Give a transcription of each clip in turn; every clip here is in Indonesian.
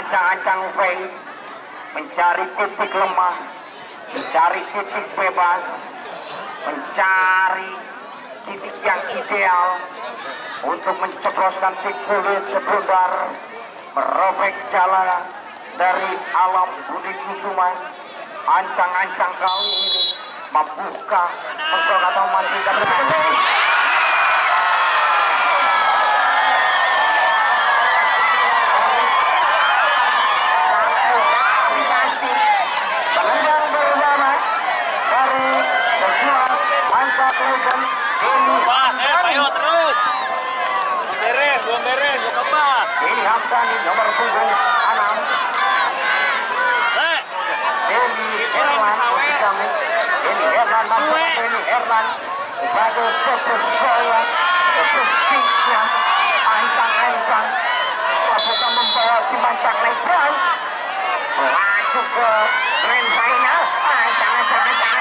ancang-ancang Fei mencari titik lemah, mencari titik bebas, mencari titik yang ideal untuk menceploskan si kulit sebentar, merobek jalan dari Alam Budi Kusuma. Ancang-ancang kali ini mampukah menggol atau mandirikan penendang bersama dari pejuang Mancak Legend ini. Ayo terus. Belum beres, keempat. Ini Hamzani nomor punggung 6. Ini Herman sebagai tepus bola, tepus kicknya, ancang-ancang apakah membawa si Mancak Legend masuk ke grand final. Ancang-ancang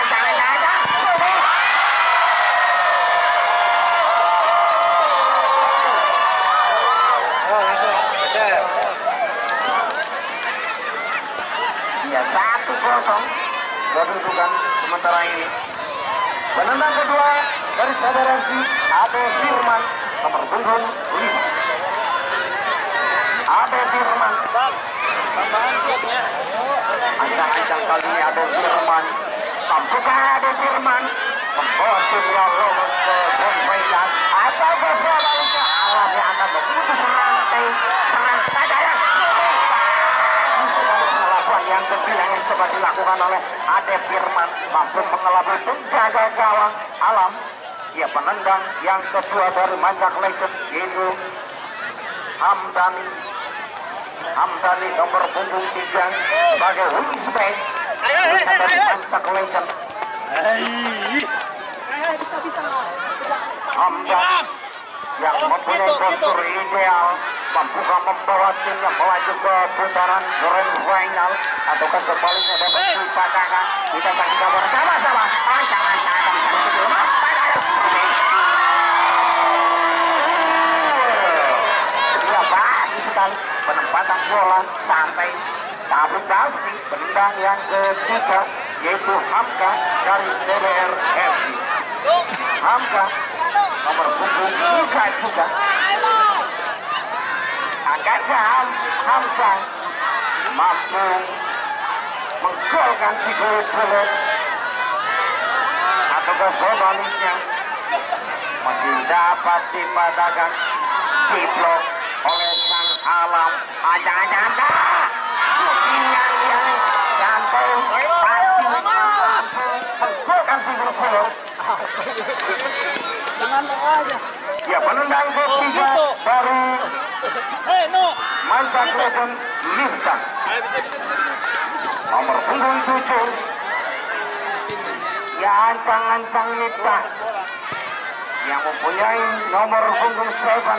ya 1-0 kedudukan sementara ini. Penendang kedua dari saudara si Ade Firman nomor punggung 5. Ade Firman ancang-ancang kali ini Ade Firman mampukah Ade Firman membawa timnya lolos ke grand final atau sebaliknya Alam yang akan memutus rantai serang saja yang kebilang yang coba dilakukan oleh Ade Firman mampu mengelabui penjaga gawang Alam. Ia penendang yang kedua dari Mancak Legend itu Hamdani nomor punggung 3 sebagai wingback dari Mancak Legend. Hamdani yang mempunyai kontur ideal mampukah membawa timnya melaju ke putaran grand final ataukah sebaliknya dapat dipatahkan. Kita saksikan bersama-sama ancang-ancang bagus sekali penempatan bola sampai tapi penendang yang ketiga yaitu Hamka dari DBR FC. Hamka nomor punggung 3 juga. Agaknya Hamka mampu menggolkan si kulit atau sebaliknya masih dapat dipatahkan diblok oleh sang Alam. Ancang-ancang yang santai pasti mampu menggolkan si kulit. Jangan aja. Ya penendang ketiga dari Mancak Legend Miftah nomor punggung 7. Ya ancang-ancang Miftah yang mempunyai nomor punggung 7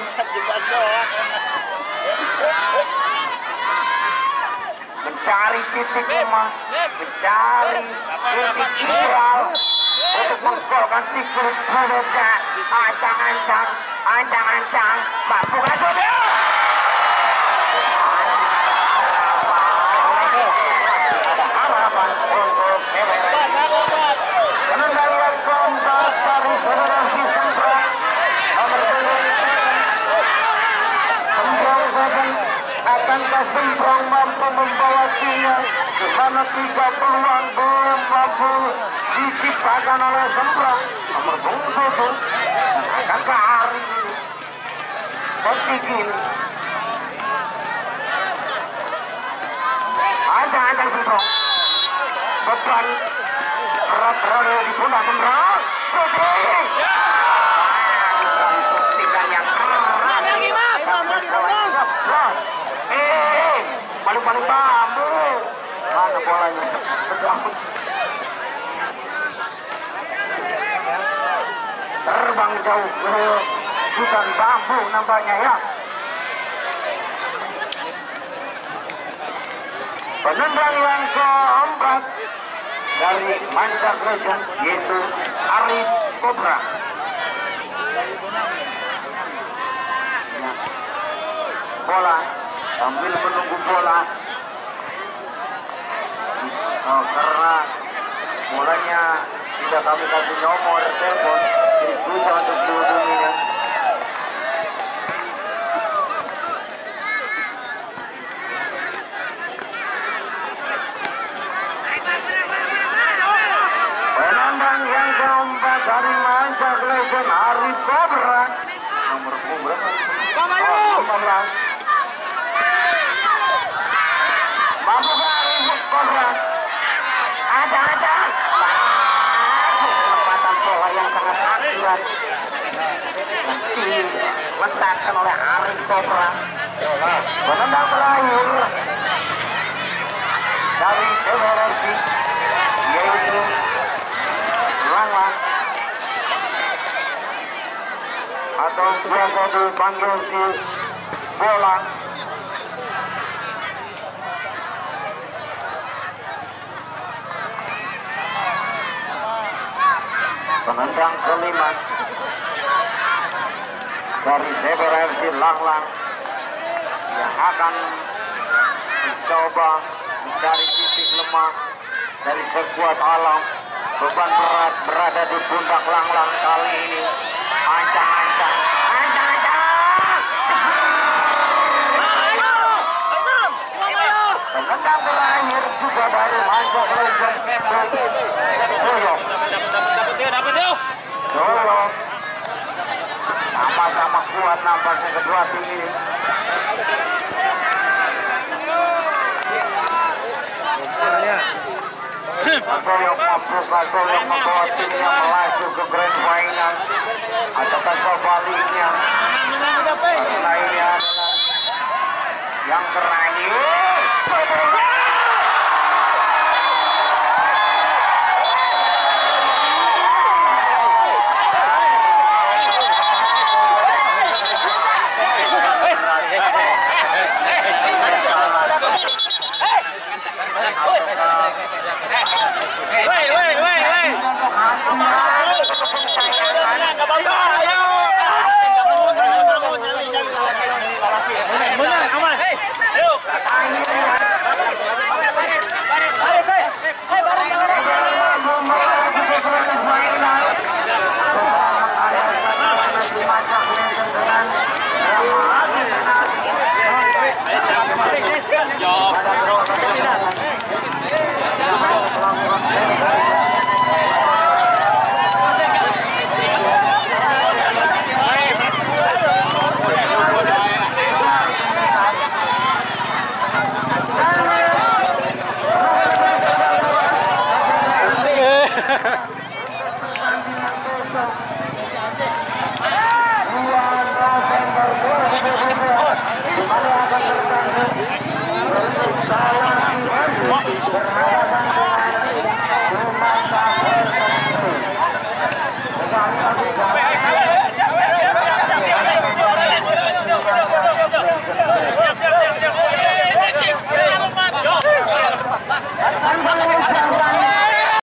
mencari titik lemah, mencari titik viral untuk menggolkan si kulit boneka. Ancang-ancang mampukah sudah harapan untuk penendang yang keempat dari Federasi Sentral nomor 9 akankah Semprong mampu membawa timnya ke sana 3 peluang belum mampu diciptakan oleh Semprong nomor 7. Akankah hari ini Bertigin ancang-ancang Semprong beban berat berada di pundak Semprong. Paling bambu mana bolanya terbang jauh ke hutan bambu nampaknya ya. Penendang yang keempat dari Mancak Legend yaitu Arif Kobra. Bola sambil menunggu bola. Karena bolanya tidak kami kasih nomor telepon, jadi susah untuk dihubunginya. Penandang yang keempat dari Mancak Legend Arif Cobra, nomor berapa? 15. Mampu Arif Cobra. Ada. Penempatan bola yang sangat akurat. Diletakkan oleh Arif Cobra. Penendang terakhir dari MRFC yaitu Langlang atau biasa dipanggil si bola. Penendang kelima dari CBRFC Langlang yang akan mencoba mencari titik lemah dari sekuat alam. Beban berat berada di pundak Langlang kali ini. Ancang-ancang. Penendang terakhir juga dari Mancak Legend Doyok. Doyok sama-sama kuat nampaknya kedua tim ini. Doyok membawa timnya melaju ke grand final. Ataukah sebaliknya? Karena ini adalah yang terakhir.